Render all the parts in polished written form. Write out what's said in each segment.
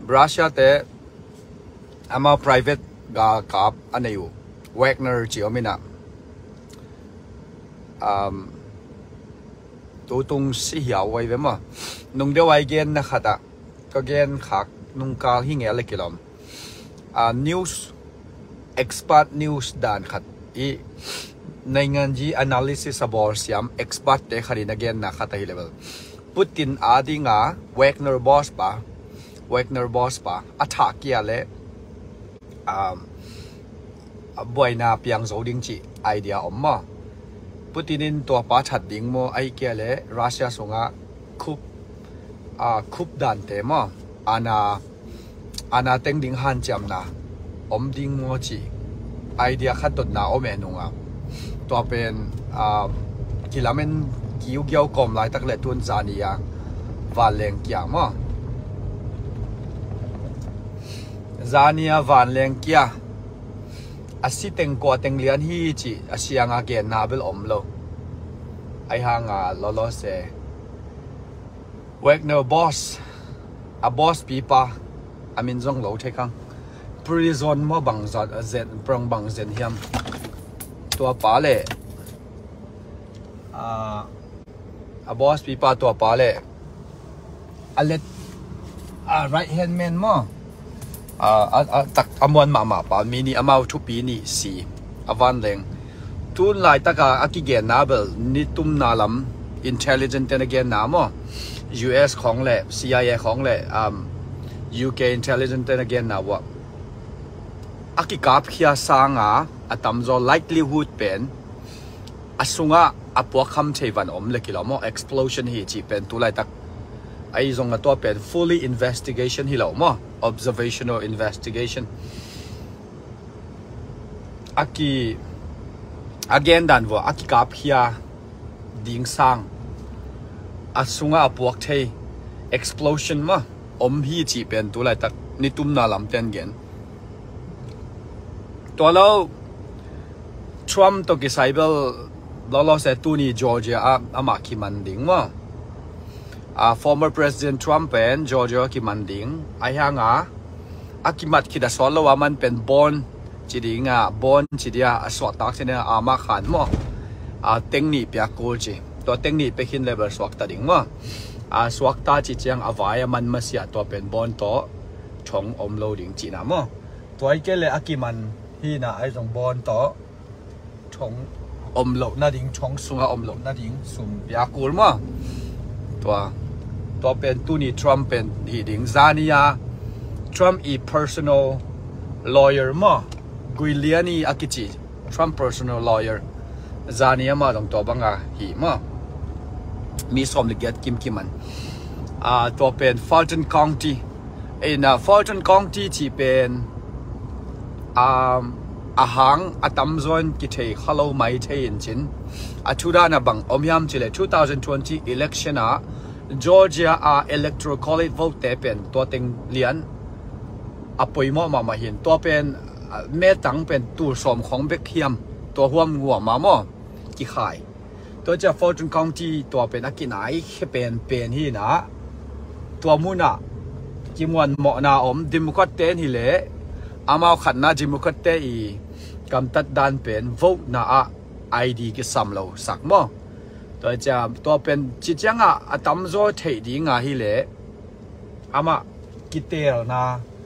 รัสเซียเตะอามา private กับอันนี้อยู่ Wagner จีอมินะตัวตรงสีเหี่ยวไว้เว้ยมั้งนุ่งเดียวไว้เกณฑ์นะครับแต่ก็เกณฑ์ขักนุ่งกาหิ้งอะไรกี่ลำnews expert news ด่านขัดอีในงานจี analysis บอร์สยาม expert เด็กขัดนักเรียนนะครับแต่ฮิเลเวลพูดถึงอาดิงา Wagner boss ป่ะ Wagner boss ป่ะอัฐาเกียร์เล่บ่อยนาเปียงโจดิงจีไอเดียอมมาพูดถึงตัวป้าชัดดิ้งโมไอเกียร์เล่รัสเซียส่งคุบด่านเต็มอาณาเต็งดิ้งฮันจำนะอมดิ้งโมจีไอเดียขัดตดนาอมเอนุงตัวเป็นกิลามันกิ้วเกี่ยวกลมลายตักเล็ดทุนจานียาวาเลงเกียร์มั้งจานียวาเลงเกียร์อาศัยเต็งกว่าเต็งเลียนฮีจีอาศัยงาเกนนาเบลอมโลไอหางล้อเสเวกเนอร์บอสบอสปีปาอามินจงโลเทคังพรีซอนมาบังจัดเซนปรองบังเซนเฮียมตัวป้าเล่บอสปีปาตัวป้าเล่อเล็ดright hand man มั้งตักอมวนมาป่ามินิอมาทุปีนี่สีวันเลงทุนหลายตะกาอักเกนนาเบลนิตุมนาลัม intelligent เนเกนนามUS ของเล่ CIA ของเล่UK intelligent เนเกนนาวะอักกับเขียสางอาตามจอ likelihood เป็นอาสุงอาพวกคำเทวันอมเล็กละมั้ง explosion ฮีจีเป็นตัวหลายตักไอ้ตรงตัวเป็น fully investigation ฮิลามั้ง observational investigation อากิ again ดันว่าอากิกับเฮียดิ่งสังอาสุงอาพวกเท explosion มั้งอมฮีจีเป็นตัวหลายตักนิตุมนาลำเต็นเกนตัวเราทรัมป์ตัวกิไซเบลเราเสตุนีจอร์เจียอามาคิมันดิ่งมั้งformer President Trump เป็นจอร์เจียคิมันดิ่งไอ้ห่างอากิมัดคิดสอนเราว่ามันเป็นบอนจีดิ่งบอนจีเดียสวัสดิ์เนี่ยอามาขันมั้งเทคนิคเปียกูจีตัวเทคนิคไปขึ้นเลเวลสวัสดิ์ดิ่งมั้งสวัสดิ์จีเจียงอวัยมันมาเสียตัวเป็นบอนตัวชงอมโลดิ่งจีน่ะมั้งตัวไอ้เกลเลยอากิมันที่น่ะไอ้ตรงบอนตัวชงอมโลน่าดิ่งชงสุงอมโลน่าดิ่งสุงเปียกูมั้งตัวเป็นตัวนี้ทรัมป์เป็นที่ดิ่งซานียาทรัมป์อี personal lawyer มั้งกุยเลียนี่อากิจิทรัมป์ personal lawyer ซานียามาตรงตัวบังฮีมั้งมีสมลิเกตกิมมันตัวเป็น Fulton County Fulton County ที่เป็นอาหารตำจนกิเทฮัลโหลไม่เทียนจินทุดานะบังอมยามจิเล2020 election Georgia electoral college vote เป็นตัวเต็งเลียนป่วยมาเห็นตัวเป็นแม่ตังเป็นตัวสมของเบคเฮียมตัวห่วงหัวมากี่ขายตัวจะ Fulton County ตัวเป็นอากินไอเป็นที่นะตัวมุนะกิมวันเหมาะนาอมดิมกัดเตนฮิเลอามาขัดนาดิมกัดเตอีกำตัดดันเป็น vote นะID กิสามโลสักมั้งตัวจะตัวเป็นจิตยังตำโจเทดีงาฮิเลอามากิเตลนะ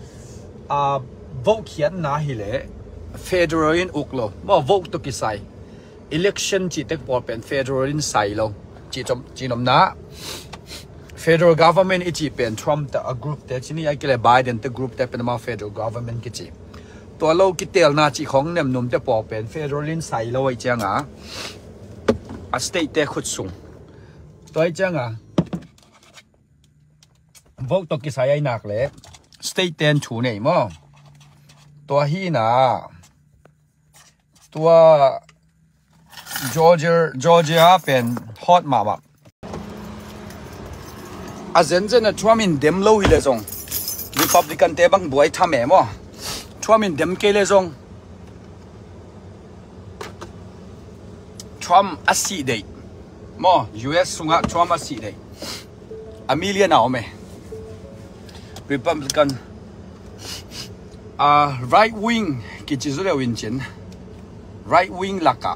vote เขียนนะฮิเล federal อินอุกโลมั้ง vote ตัวกิไซ election จิตเต็กพอเป็น federal อินไซโลจินอมนะ federal government อีจีเป็น Trump แต่ group แต่ที่นี่ไอ้เกลย์ Biden แต่ group แต่เป็นมา federal government กิจิตัวโลกิเตลนาจีของเนี่ยนุ่มจะปอเป็น federal อินไซโลไอ้เจ้าstate แต่ขุดสูงตัวไอ้เจ้าvote ตัวกิไซไอ้หนักเลย state แต่ถูเนี่ยมั้งตัวฮีน่ะตัว Georgia เป็น hot มาอาเซนเจนทรัมป์อินเดมโลฮิเลซง Republican เตบังบวยทำเองมั้งทรัมป์อินเดมเกเลซงทรัมป์อาศัยเดย์มั้ง US สุงะทรัมป์อาศัยเดย์อเมริกาหนาวไหม Republican right wing ki chi zu le win chin right wing laka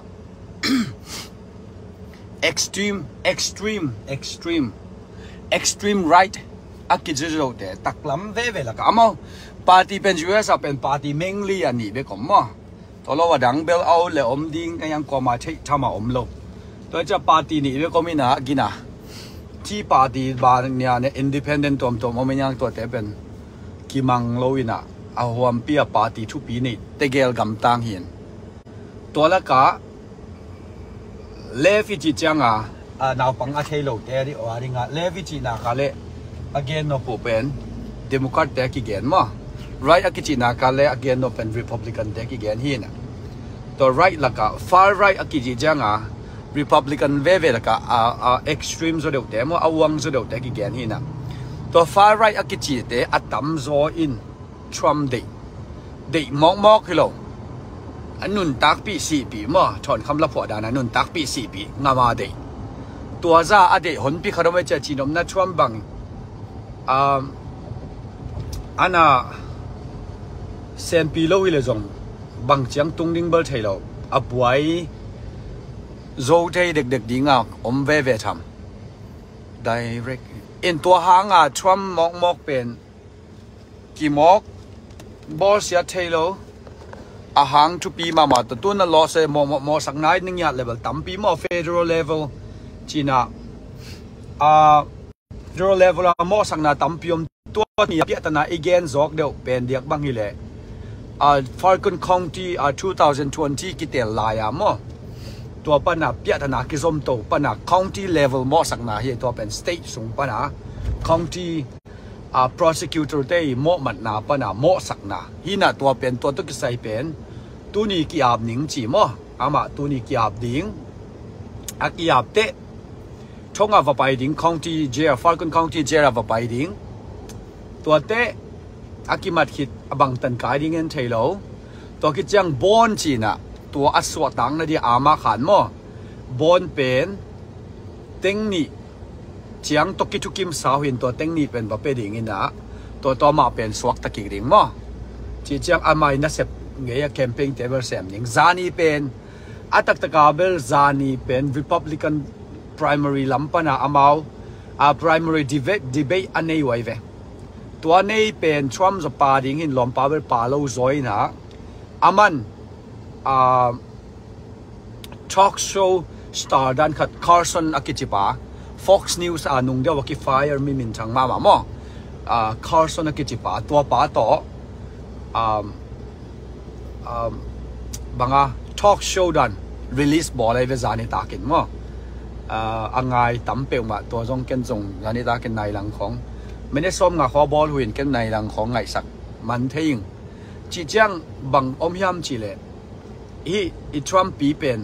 extreme right aki chu te taklam ve laka amo party pen US pen party mainly ani be kom mo to lo wa dang bel au le om ding ka yang ko ma thei thama om lo to cha party ni be komina ginaที่ปาร์ตี้บาร์เนี่ยเนี่ย independent ตัวมันยังตัวแต่เป็นกิมังโลวินะเอาหวมเปียปาร์ตี้ทุกปีนี่แต่เกลกำตังเห็นตัวละกะเลฟิจิจังนาวปังอาเทโลแต่ที่ว่าดิงเลฟิจินักาเล again no ผู้เป็น Democrat แต่กี่เกณฑ์มั้ง right อากิจินักาเล again no เป็น Republican แต่กี่เกณฑ์เห็นตัว right ละกะ far right อากิจิจังRepublican เวละกะextreme สุดเดียวแต่มั่วเอาวังสุดเดียวแต่กี่แกนหินะตัว far right อากิจิเตะตั้มโซอิน Trump เด็กมอกฮิโลอันนุนตักปี4 ปีมั่วถอนคำละพอดานะนุนตักปี4 ปีงามาเด็กตัวซาอเด็กหนปีขนมเจจีนมนะ Trump บังอันน่ะเซนปีโลวิเลจงบังเจียงตุงดิ้งเบลเทโลอับไว้โจเทเด็กๆดีงาอมเวทำ direct อินตัวหางทรัมป์มอกเป็นกี่มอกบอสยาเทโลหางทุปีมาตัวนั้นลอเซมอสักนายนึงยาเลเวลตั้มปีมา federal level จีน่าfederal level มอสักนาตั้มปีมตัวนี้เปียตนาอีเกนจอกเดียวเป็นเดียกบังฮิเลFalcon County 2020กิเตลลายามอตัวปัญหาเปียธนาคิสมโตปัญหา county level มอสักนาเฮตัวเป็น state สูงปัญหา county prosecutor ได้มอมันนาปัญหามอสักนาฮีน่ะตัวเป็นตัวตุกใส่เป็นตัวนี้กี่อาบหนิงจีมอมาตัวนี้กี่อาบดิ้งกี่อาบเตะช่องอาบไปดิ้ง county jail Falcon County jail อาบไปดิ้งตัวเตะกิมัดคิดบังตันกายดิ้งเงินเทโลตัวคิดจังบอนจีน่ะตัวอัศวตังนั่นที่อามาขันมั่วบอนเป็นเต็งนี่เชียงตกิทุกิมสาวเห็นตัวเต็งนี่เป็นแบบเป็นอย่างนี้นะตัวมาเป็นสวักตะกิริงมั่วที่เชียงอามาอินัสเซปเงียแคมเปญเทเบิลเซมยิงซานีเป็นอัตตะกาเบลซานีเป็น Republican primary ลำปนาอามาprimary debate อันนี้ไว้เวตัวนี้เป็นทรัมป์จะปาดิ้งหินลมปาเบลปาโลซอยนะอามันtalk show star dan khat Carson akichipa Fox News anung dia waki fire mi min chang ma mo Carson akichipa tua pa to banga talk show dan release ball ai ve zani takin mo angai tampe ma to jong ken jong zani takin nai lang khong mene som nga kho ball huin ken nai lang khong ngai sak man theing chi chang bang om hiam chi le i Trumpปีเป็น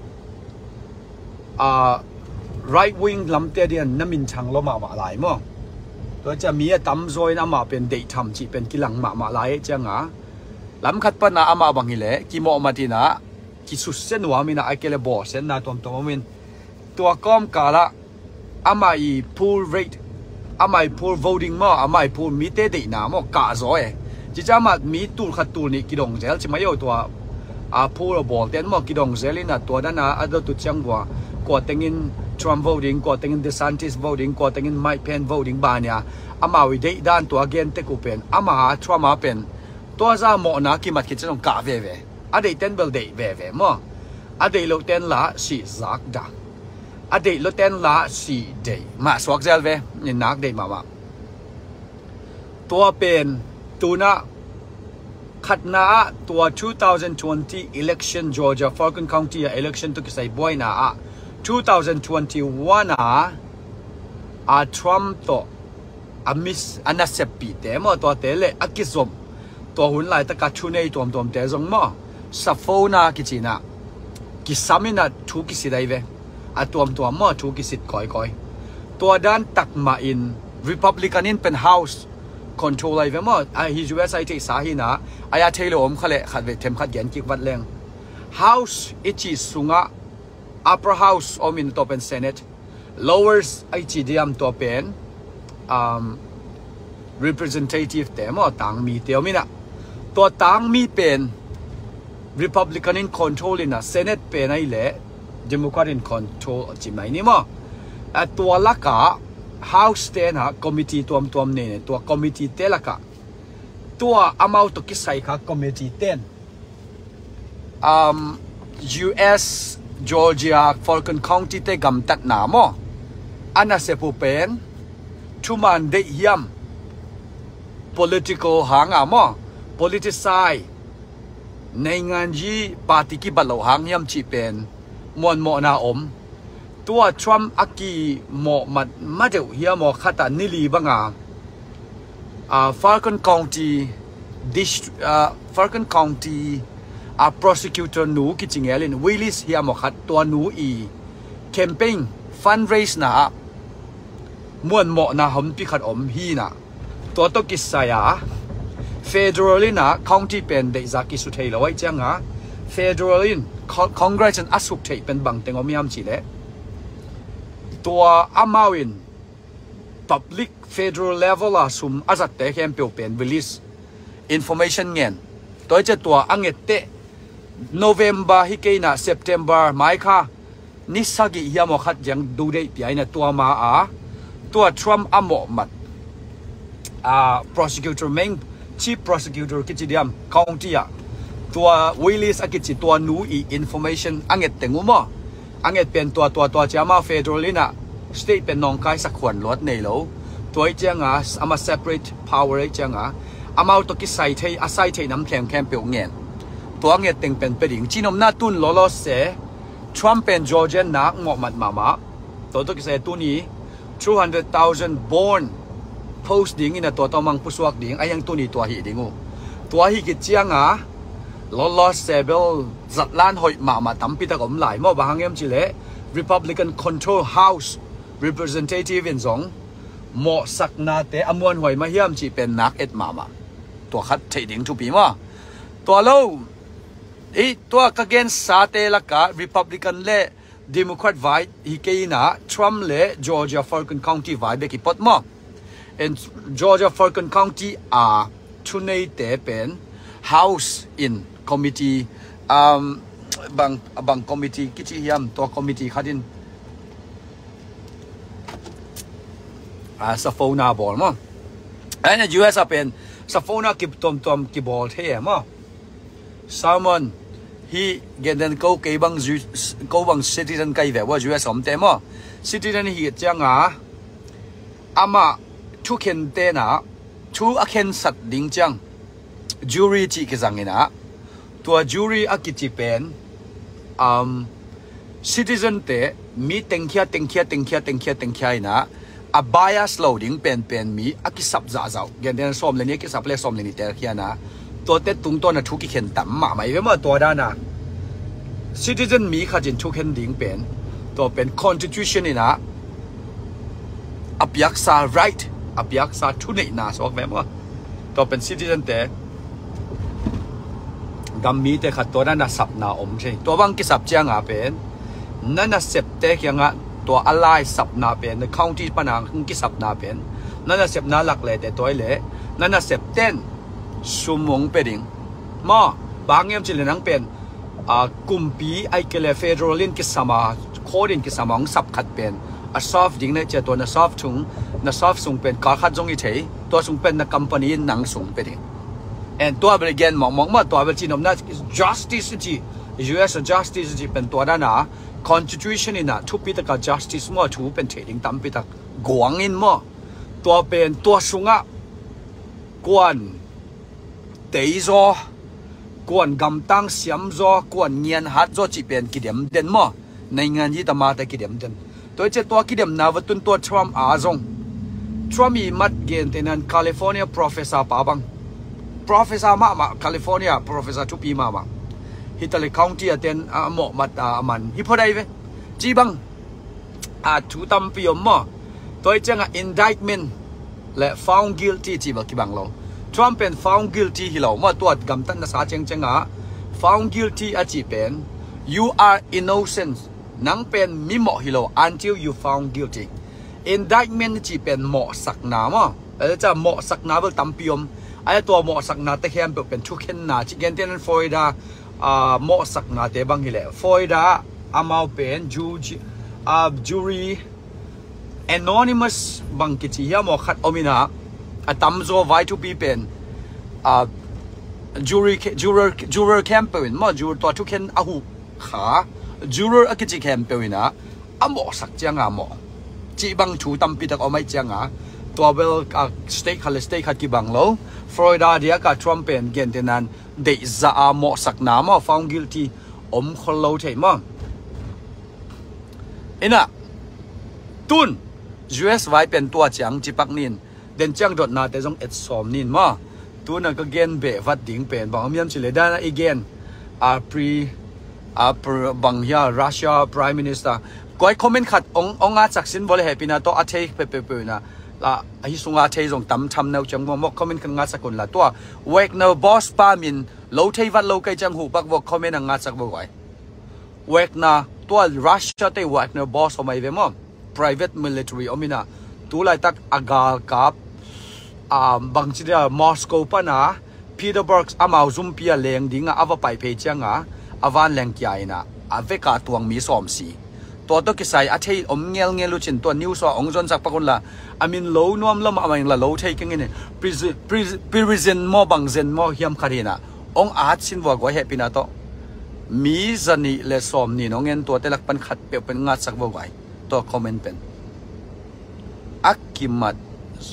right wing ลำเตียเดียนน้ำมินชังลมาหลายมั้งตัวจะมีตั้มซอยน้ำมาเป็นเดททำจีเป็นกิลังมาหลายจังลำขัดปนาอามาบังฮิเลกิโมมาทีนะกิสุดเส้นหัวมินะไอเกลบอสเส้นนาตัวมินตัวก้อมกาละอามาอี pool rate อามาอี pool voting มั้งอามาอี pool มีเตะดีนะมั้งกาซอยจิจ้ามามีตูขัดตูนี่กิดงเซลจะไม่เอาตัวพูดบอกเต็นมอกิดงเซลินะตัวนั้นอันตัวจังว่ากว่าแต่งิน Trump voting กว่าแต่งิน DeSantis voting กว่าแต่งิน Mike Pence voting บ้านเนี่ยอามาวิเดด้านตัวเกนเตกูเป็นอามาTrumpมาเป็นตัวจะหมอนะกิมัดคิดจะต้องกาเว่อดีตเต้นเบลเดย์เว่มั้งอดีตเราเต้นละสีซักดังอดีตเราเต้นละสีเดย์มาสวักเซลเว่นี่นักเดย์มาตัวเป็นตัวน่ะขัดหน้าตัว 2020 election Georgia Falcon County election ตุกใส่บ่อยนะ2021 Trump ตัวมิสอันนั้นเสพปีแต่เมื่อตัวเตเลกิสมตัวหุ่นไหลตะกัดชูเนยตัวเตะจงมั่งสัฟโฟนากิจินะกิสามินะทุกิสิได้เวตัวมั่งทุกิสิก่อยตัวด้านตักมาอิน Republican เป็น House control อะไรมั้งฮิจูเอสไอที่สาหินะอายาเทโลมเขาเลยขัดเวทเทมขัดเย็นกิกวัดแรง House อิจิสุงะ Upper House อมินตัวเป็น Senate Lowers ไอจีเดียมตัวเป็น representative แต่มั่งต่างมีเดียวมินะตัวตั้งมีเป็น Republican in control นะ Senate เป็นไอ้เละ Democrat in control จิไหมนี่มั้งตัวละกะ House เตนะ Committee ตัวเนี่ยตัว Committee เตละกะตัวอามาตุกิใส่ค่ะ Committee เต้นUS Georgia Falcon County เตกำตัดหนามออันนั้นเสพเป็นชุมันเดียม political หางอ่ะมั้ง politicize ในงานยี่ปาร์ตี้กิบัลโลหางยำจีเป็นมวนโมนาอมตัวทรัมป์อักกีโมมาเดียวเฮียโมขัดนิลีบังFalcon County Falcon County prosecutor หนูกิจเงี้ยเลยวิลลิสเฮียโมขัดตัวหนูcampaign fundraise นะมวนโมนาหอมพิขัดอมฮีนะตัวตกิสายา Federal นะ County เป็นเด็กจากกิสุเทลไว้เจ้าง่ะ Federal Congress อัสุเทเป็นบางเต็งอมยามจีเล่ตัวอามาวิน Public Federal Level ล่ะสุมอาจัดแต่แค่เป็น release information เงี้ยตัวจะตัวอังเกตเต November ฮิเกน่ะ September ไม่ค่ะนิสกิยามขัดยังดูได้ปีไอ้เนี่ยตัวมาตัว Trump อมมัดprosecutor main chief prosecutor กิจเดียม county ตัว Willis กิจตัวหนูinformation อังเกตเต็งอุโมอังเกตเป็นตัวจะมา Federal น่ะ state เป็นน้องกายสักขวัญลดในโลตัวเจ้าง่ะอามา separate power เจ้าง่ะอามาตัวกิใส่เทอาศัยเทน้ำแข็งเปลี่ยนเงี้ยตัวเงี้ยเต็งเป็นไปดิ่งจีนอมหน้าตุนล้อเสทรัมป์เป็นจอร์เจียนนักหมอกมัดมาตัวกิใส่ตัวนี้ 200,000 born post ดิ่งนี่นะตัวมังผู้สวกดิ่งไอ้ยังตัวนี้ตัวหีดิ่งตัวหีกิจเจ้าง่ะล้อเสเบลจัดล้านหอยมาตั้มปีตะกอมหลายมั่วบางเงี้ยจิเล่ Republican control House representative เป็นสองหมอสักนาเตอมวนหอยมาเยี่ยมจีเป็นนักเอ็ดมาตัวคัดเทดิ้งทุปีมาตัวเราตัวกเกนซาเตลักะ Republican เล่ Democrat ไว้ฮิเกย์นะทรัมป์เล่ Georgia Falcon County ไว้เบกิปอดมา and Georgia Falcon County ทุนในเตเป็น House in Committee บาง Committee กิจยามตัว Committee ขัดินสโฟนาบอลมั้งไอ้เนี่ย US เป็นสโฟนากิบตอมกิบอลเท่มั้งซามอนฮีเกณฑ์เขาเก็บบัง citizen ใครแบบว่า US สมเต็มมั้ง citizen ฮีจังอามาทุกเข็นเตนะทุกเข็นสัตว์ดิ้งจัง jury จีกิจังเงินะตัว jury อากิจิเป็นcitizen เตมีเต็งเขียนะbias loading เป็นมีกิสับจ่าเจ้าเงี้ยส้มเลยนี่กิสับเลยส้มเลยนี่แต่เขียนะตัวเต็ตุงตัวน่ะทุกข์เข็นต่ำมาไม่เป็นว่าตัวด้านน่ะ citizen มีข้าจินทุกข์เข็นดิ้งเป็นตัวเป็น constitution นี่นะอับยักษา right อับยักษาทุนนี่นะสอกแบบว่าตัวเป็น citizen แต่ดำมีแต่ขัดตัวด้านน่ะสับนาอมใช่ตัวบางกิสับเจียงเป็นนั่นน่ะเสพเตะยังตัวอะไรสับนาเป็นใน county ปนังกิสับนาเป็นนั่นน่ะเสพนาหลักเลยแต่ตัวเล่นั่นน่ะเสพเต้นสุมงเป็นดิ่งมาบางเงี้ยจิเลนังเป็นกุมปีไอเกลเฟเดอรัลินกิสมาโคดินกิสมองสับขัดเป็นซอฟดิ่งเนี่ยเจตัวน่ะซอฟถุงน่ะซอฟส่งเป็นการขัดจงอีเทตัวส่งเป็นน่ะ company หนังส่งเป็นดิ่งตัวบริการมองมาตัวบริจีนอมน่ะ justice จี US justice จีเป็นตัวด้านน่ะconstitution นี่นะทุกปีตะกับ justice มั่วถูเป็นเทดิ้งตั้มปีตะกวางอินมั่วตัวเป็นตัวสุงะกวนเตยโซกวนกำตั้งเสียมโซกวนเงียนฮัดโซจีเป็นกิเดียมเด่นมั่วในงานยี่ตมาแต่กิเดียมเด่นตัวเจ้าตัวกิเดียมนาวัตุนตัวทรัมป์อาซงทรัมป์มีมัดเกณฑ์ที่นั่นแคลิฟอร์เนีย professor ป่าบัง professor มาแคลิฟอร์เนีย professor ทุกปีมาฮิตาลี county เต็นหมอกมัดมันฮิพอได้ไหมจีบังถูตำปีอมมั่วตัวเจ้าindictment และ found guilty จีบักกี่บังเราทรัมป์เป็น found guilty ที่เราว่าตัวกำตันนักษาเจงfound guilty อาจีเป็น you are innocent นังเป็นมิหมอที่เรา until you found guilty indictment จีเป็นหมอสักนามั่วจะหมอสักนาเบลตำปีอมไอ้ตัวหมอสักนาเตเข้มเป็นทุกเห็นนาจิเกนเทนฟลอริดาหมอสักนาเตบังฮิเลฟลอริดาอามาเป็นจูรีanonymous บังกิจิยาหมอขัดอมินาตั้มโซไว้ทุกปีเป็นjuror campaign มา juror ตัวทุกเห็นอาหูขา juror กิจ campaign นะอ่ะหมอสักจังอ่ะหมอจีบังชูตั้มปีตักเอาไม่จังอ่ะตัวเบลstate ขัดกี่บังโลฟลอริดาเดียกับทรัมป์เป็นเกณฑ์ที่นั้นเดซ่าหมอสักน้ำมา found guilty คนโลเทมั้งอินะตุน US ไว้เป็นตัวจังจีปักนินเดินจังดดนาแต่จงเอ็ดสอมนินมาตัวนั้นก็เกณฑ์เบวัดดิ่งเป็นบางมีมชิเลด้านอีกเกณฑ์บางยารัสเซีย Prime Minister ก็ให้คอมเมนต์ขัดองอาจักสินบริเหตุปีนาโตอาเทย์เปนะละไอ้สุงอาเทย์จงตั้มทำแนวจังมอกคอมเมนต์กันงาสกุลละตัวเวกเนอร์บอสปามินโลเทย์วัดโลไกจังหูปักบอกคอมเมนต์งาสักบ่อยเวกนาตัวรัสเซียเตย์เวกเนอร์บอสทำไมเวมอ private military อมินาตัวไรตักอากากับบางทีเนี่ยมอสโกปนะพีเตอร์เบิร์กอามาซุมพิอาเลงดิ้งอาว่าไปเพจจังอาวันแรงใหญ่นะอาเวกาตวงมีสอมสีตัวตัวกิสัยอาเทย์เงี้ยลุชินตัวนิวส์ว่าองค์จนสักปะคนละอามินโลนวมละมาอามินละโลเทย์กันเงี้ยprison มอบางเซนมอเฮียมคารีนะองอาจสินว่าก็เฮปินาโตมีจันนี่เลสอมนี่น้องเงินตัวเตลักปันขัดเปียวเป็นงัดสักบ่อยตัวคอมเมนต์เป็นอักกิมัด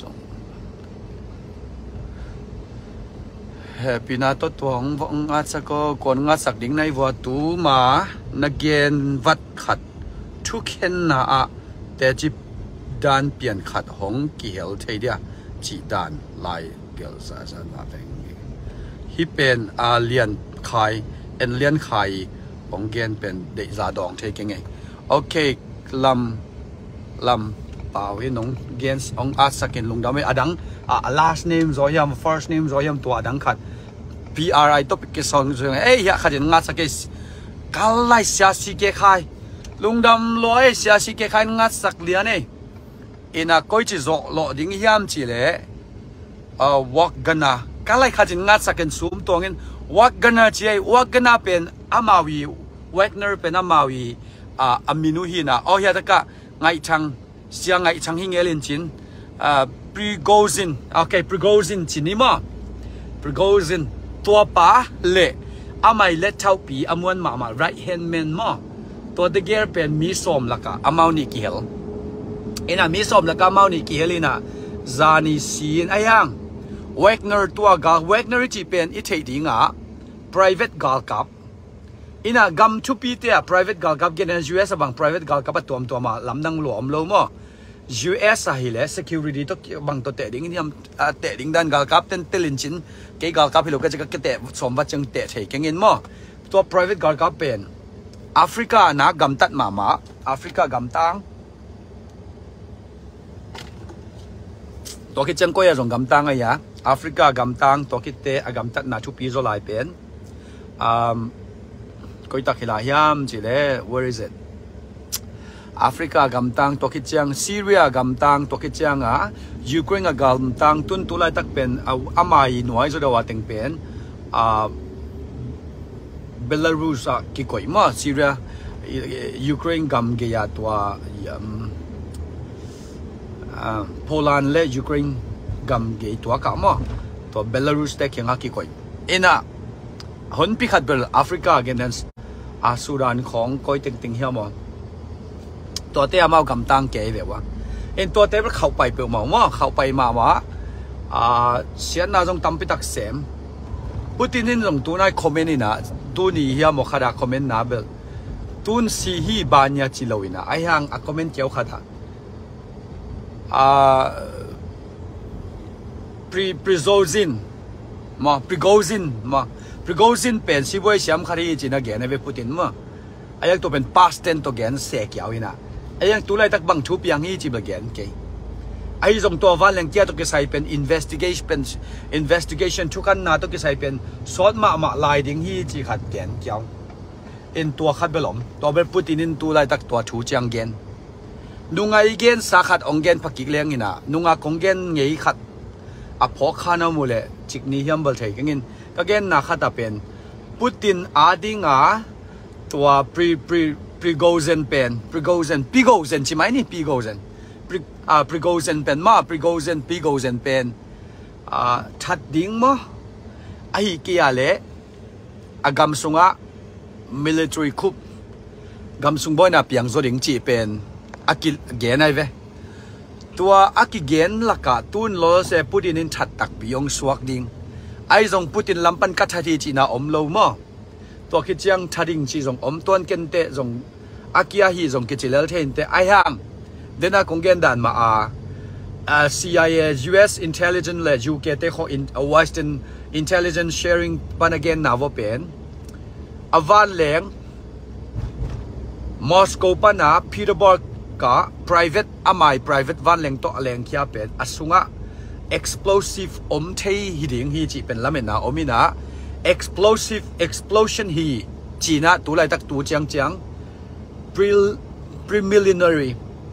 เฮปินาโตตัวของงัดสักก็คนงัดสักดิ่งในวัวตูมานักเรียนวัดขัดทุกเห็นนะแต่จีดานเปลี่ยนขัดของเกี่ยวเทียจีดานลายเกี่ยวซานาเป็นฮิเป็นเลียนไข่เลียนไข่ของเกณฑ์เป็นเด็กซาดองเทียไงโอเคลำเปล่าให้น้องเกณฑ์องอาสักเกณฑ์ลงดาวไม่อดังlast name จอยาม first name จอยามตัวอดังขัด PRI ตัวเป็นเกสรจงอยากขัดยังงัดสักเกสกัลไลเสียสีเกไข่ลุงดำลอยเสียสิเกขันงัดสักเลียนี่อินาก้อยจิโซโลดิ้งยามจีเล่วักกันนะก็เลยขัดงัดสักกันซูมตัวเงินวักกันนะจีวักกันนะเป็นอามาวีเวกเนอร์เป็นอามาวีอามินูฮีนะโอ้ยตะกะไงชังเสียงไงชังฮิงเอลินจินPrigozhinโอเค Prigozhin จินี่มั้ง Prigozhin ตัวป้าเล่อาไม่เล็ดเท่าปีอามวนมา right hand man มั้งตัวเด็กเกอร์เป็นมีสมละกะอามานิกิเฮลเอ็นะมีสมละกะอามานิกิเฮลินะจานิซีนไอ้ยังเวกเนอร์ตัวกาเวกเนอร์จีเป็นอิเทดิงะ private กาลกับอินะกัมชุปีเตีย private กาลกับเกณฑ์ US บัง private กาลกับตัวมาลำดังหลวมโลมั้ง US อะฮิเล security ตัวบังตัวเตะดิ้งที่เตะดิ้งด้านกาลกับเต้นลินชินเกย์กาลกับฮิโลก็จะก็เตะสมวัดจังเตะเทเก่งมั้งตัว private กาลกับเป็นแอฟริกานะกำตัดมาแอฟริกากำตังตัวคิดจังก็ยังส่งกำตังไงยะแอฟริกากำตังตัวคิดเตะกำตัดนาชุปีโซลายเป็นก็ตักหิลายามจีเล่ where is it แอฟริกากำตังตัวคิดจังซีเรียกำตังตัวคิดจังยูเครนกำตังตุนตุลายตักเป็นอามาอินไว้สุดาว่าเต็งเป็นเบลารุสกี่คนมาซีเรียยูเครนกำเกียตัวโปแลนด์และยูเครนกำเกียตัวกำมาตัวเบลารุสเต็กยังกี่คนเอ็นะฮอนพิคัดเบลแอฟริกาเกนส์สุดานของก้อยติงเฮียมตัวเตะมากำตังเก๋แบบว่าเอ็นตัวเตะมันเข้าไปเปล่าว่าเข้าไปมาว่าเสียน่าจงตั้มไปตักเสมพูดที่นี่จงตัวนั้นคอมเมนต์นะตัวนี้เฮียมขดาคอมเมนต์นะเบลตุนซีฮีบานยาจิโลวินะไอ้ยังคอมเมนต์เจ้าขดาPrigozhin มา Prigozhin เป็นสิบวันเสียมคดีจีน่าเกณฑ์ในเว็บพูดถึงมั้งไอ้ยังตัวเป็น past tense ตัวเกณฑ์เสียเกี่ยวนะไอ้ยังตัวไรตักบังชุบยังฮีจีบเกณฑ์เกย์ไอ้จงตัววันเลี้ยงเจ้าตัวเกษายเป็น investigation ทุกขันนาตัวเกษายเป็นสอดมาลายดิ้งฮีจีขัดเกณฑ์เกี่ยวเอ็นตัวขัดเบลล์ตัวเป็นพูดถึงตัวไรตักตัวชูเจียงเกณฑ์นุ่งไอเกณฑ์สาขัดองเกณฑ์พักกิเลงนี่นะนุ่งอากงเกณฑ์เงยขัด a phokha na mule chikni hiam bal thei kengin kagen na khata pen Putin adinga tua Prigozhin pen Prigozhin chi mai ni Prigozhin pen ma Prigozhin pen that ding mo ai kia le agam sunga military coup gam sung boy na piang zo ding chi pen akil gen ai ve tua akigen laka tun lo se Putin in that tak biong suak ding ai zong Putin lampan ka thati chi na om lo mo to ki chiang thading chi zong om ton ken te zong akia hi zong ki chilel thein te ai ham dena kongen dan ma CIA US intelligence le UK te kho in Western intelligence sharing pan again na vo pen avan leng Moscow pana Petersburg ka private van leng to leng kya pen asunga explosive om thei hiding hi chi pen lamena omina explosion hi china tu lai tak tu chang preliminary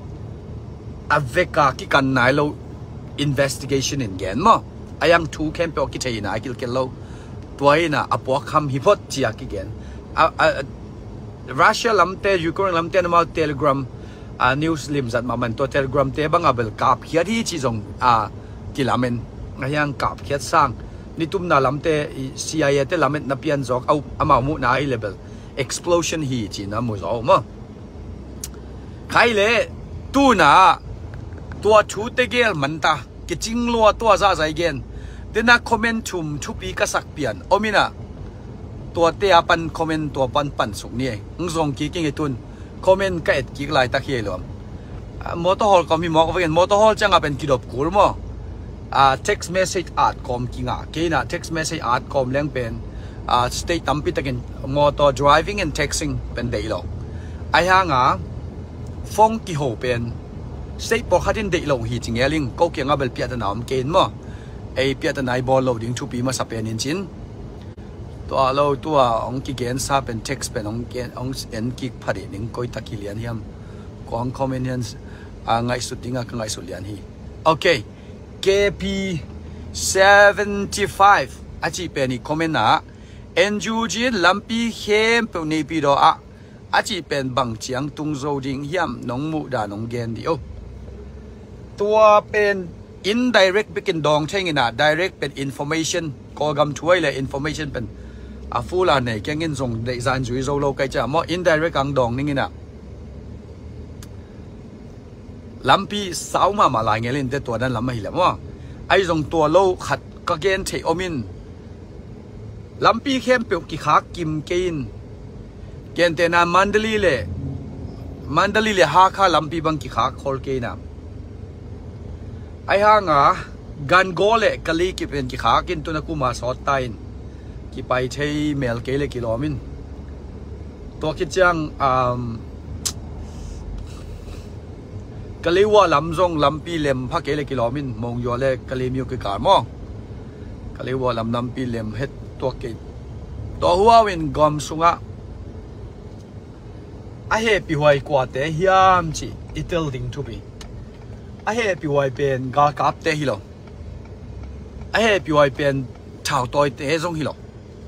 aveka ki kan nai lo investigation in gen mo ayang thu kem pe ki thei na akil kel lo toina apo kham hi phot chia ki gen Russia lamte Ukraine lamte na ma Telegram news lim zat ma man to Telegram te banga bel kap hiat hi chi jong kilamen ngayang kap khiat sang nitum na lamte CIA te lamet na pian jok au ama mu na ai level explosion hi chi na mu zo mo khai le tu na tua thu te gel manta ki ching lo tua za zai gen tena comment thum thu pi ka sak pian omina tua te apan comment tua pan suk ni ngzong ki king etun comment ka et ki lai ta hi lo motorhol kom hi mo ko gen motorhol changa pen kidop kul mo text message art com kinga kena text message art com leng pen state tampi takin motor driving and texting pen deilo ai hanga phong ki ho pen state po khatin deilo hi chingeling ko kenga bel pia ta nam ken mo ei pia ta nai bol loading thu pi ma sa pen in chin to alo to ong ki gen sa pen text pen ong ken ong en ki phari ning koi takilian hiam kong comments ngai su tinga ka ngai su lian hi okay KP75 achi peni comment na NUG lampi hem pe ni pi do achi pen bang chiang tung zo ding hiam nong mu da nong gen di o tua pen indirect bikin dong thengina direct pen information ko gam thuai le information pen afula nei kengin zong de zan zui zo lo kai cha mo indirect ang dong ningina lampi sauma ma lai ngelin te to dan lam hi lam wa ai jong to lo khat ka gen the omin lampi khem pe ki kha kim kein ken te na mandali le ha kha lampi bang ki kha khol ke na ai ha nga gan go le kali ki pen ki kha kin tu na ku ma so tain ki pai thei mel ke le kilomin to ki chang kaliwa lamzong lampi lem pha ke le kilomin mong yo le kalimiu ke kar mo kaliwa lampi lem het to ke to huwa win gom sunga a he pi hoi kwa te hiam chi itel ding to be a he pi hoi pen ga kap te hi lo a he pi hoi pen thao toi te zong hi lo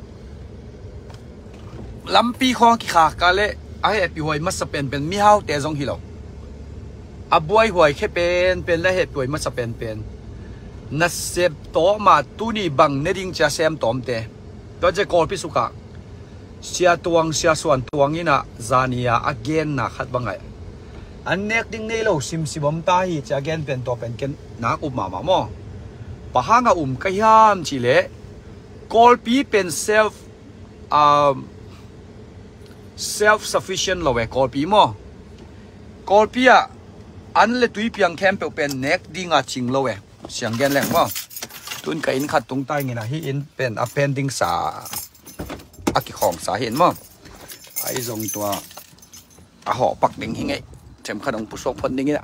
lampi khong ki kha ka le a he pi hoi mas pen mi hau te zong hi lo abuai huai khe pen la he poi ma sa pen na sep to ma tu ni bang ne ding cha sem tom te to je kol pi suka sia tuang sia suan tuang ina zania again na khat bangai an nek ding nei lo sim sibom ta hi cha again pen to pen ken na up ma mo pahanga ka hiam chi le kol pi pen self sufficient lo we kol pi mo kol pi a an le tui piang kem pe pen nek dinga ching lo we siang gen leng mo tun ka in khat tung tai ngina hi in pen a pending sa aki khong sa hin mo ai zong tua a ho pak ding hi ngai chem khadong pu sok phon ding ina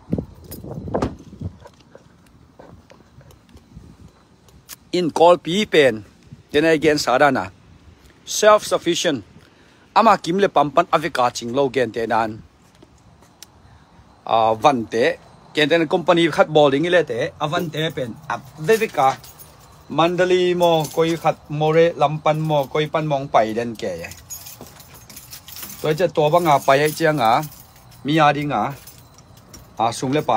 in call pi pen then again sadana self sufficient ama kimle pampan avika ching lo gen te nan van te เต็นคอมพานีขัดบอลดิ้งเลยแต่อวันเตเป็นอับเดวิกามันเดลีโมคอยขัดโมเรลำปันโมคอยปันมองไปเดินแก่ตัวจะตัวบังอาไปไอ้เจียงมีอาดิงสุ่มเลยไป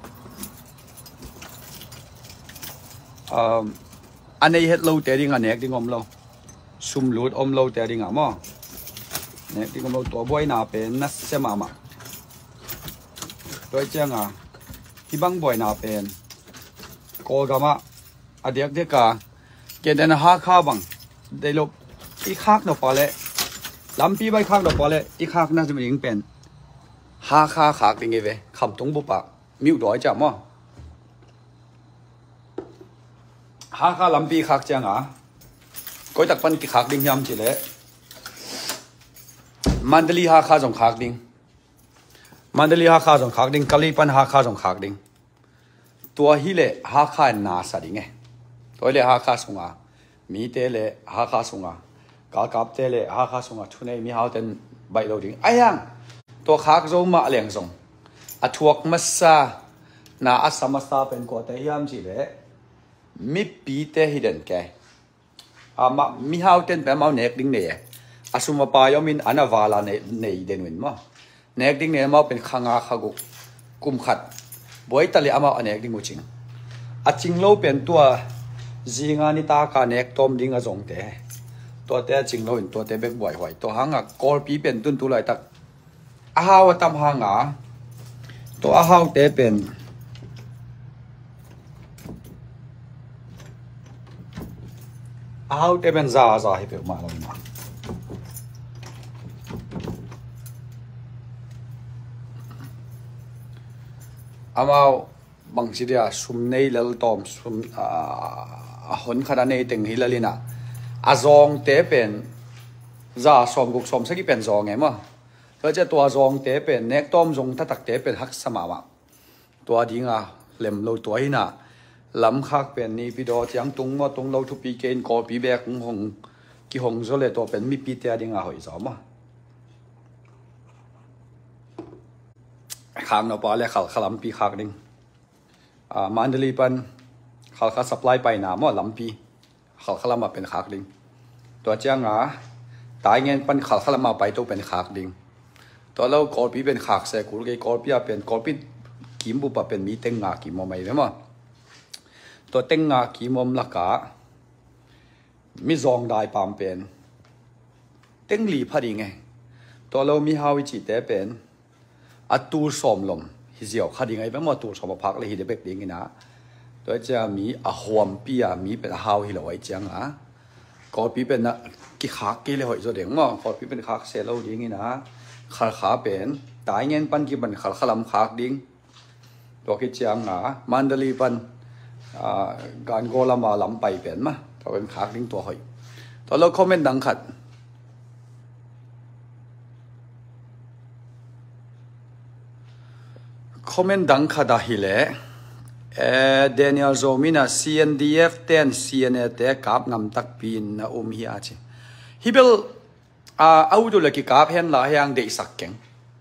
อันนี้เฮ็ดเราแต่ดิงเน็กดิงอมเราสุ่มหลุดอมเราแต่ดิงมั้งเน็กดิงอมเราตัวบอยน่าเป็นนัสเซมาตัวเจียงที่บังบอยน่าเป็นโกกามะอเดียกเด็กเกณฑ์นั้นข้าบังได้ลบอีกข้างนปอเลยลำปีใบข้างนปอเลยอีกข้างน่าจะเป็นเป็นข้าขากดิงไงเว้คำตรงบุปผามิวดอยจับมั้งข้าลำปีขากเจียงก็ตักปันกี่ขากดิงยำจีเลยมันเดลีข้าส่งขากดิงมันเดลีข้าส่งขากดิงกะลีปันข้าส่งขากดิงตัวฮิเล่ข้านาสดิงไงตัวเล่ข้าส่งมีเตเล่ข้าส่งกับเตเล่ข้าส่งทุนไอมีเขาเต็นใบเราดิงไอ้ยังตัวขากโจมาเลี้ยงส่งทวกมัสซานาอัสมัสซาเป็นกอดแต่ยำจีเลยมีปีเตฮิเดนแกมามีเขาเต็นเป็นมาเนกดิ้งเนี่ยสุมาปายมินอันวาลาเนยเดนวินมาเนกดิ้งเนี่ยมาเป็นข้างข้ากุมขัดบ่อยตะเลยมาเนกดิ้งกูจริงจริงเราเป็นตัวจีงานิตาการเนกตอมดิ้งจงเตะตัวเตะจริงเราเป็นตัวเตะเบกบ่อยหอยตัวหางกอลปีเป็นตุนตัวไรตักฮาวตำหางตัวฮาวเตะเป็นฮาวเตะเป็นซาให้เปิดมาแล้วนะมาบางทีเดียสุ่มในเลลตอมสุ่มหนขนาดในตึงฮิลลินะจองเตะเป็นซาสมกุกสมสักกี่เป็นจองไงมั้งแล้วจะตัวจองเตะเป็นเนกต้อมจงถ้าตักเตะเป็นฮักสมาวะตัวดิ้งเล่มเราตัวหินะลำคักเป็นนี่พี่ดอจังตุงว่าตุงเราทุปีเกณฑ์กอปีแบกหงกี่หงโซเลตัวเป็นมีปีเตะดิ้งหอยสอมข้ามเราปอเลยขลำปีขากดิ้งมันเดลีปันเขาสัปไลไปหนาหม้อลำปีขลำมาเป็นขากดิ้งตัวเจ้างตายเงินปันขลำมาไปตัวเป็นขากดิ้งตัวเรากอปีเป็นขากเสกุลเกกอปีเป็นกอปีกิมบุปเป็นมีเต็งกิมไม่ได้มั้งตัวเต็งกิมลักกะมีซองได้ปามเป็นเต็งหลีพอดีไงตัวเรามีฮาวิจิเตเป็นตูสอมลมฮิเซียวขัดยังไงเป็นมาตูสอมพักเลยฮิเดเบกดิ้งนะตัวจะมีหวมปีมีเป็นฮาวฮิโลไอจังก็ปีเป็นกิขากกิเลยหอยตัวเด็กมั้งก็ปีเป็นขากเซลล์ดิ้งนะขาเป็นตายเงินปันกี่บันขลำขากดิ้งตัวกิจังมันเดลีปันการโกลามาลำไปเป็นมั้งตัวเป็นขากดิ้งตัวหอยตัวเราคอมเมนต์ดังขัดคอมเมนต์ดังขัดฮิเล่เดนิเอลโซมินา CNDF 10 CNA เตะกับงำตักปีนนะฮิอาชิฮิเบลเอาดูเลยกี่กับเห็นละยังเด็กสักเก่ง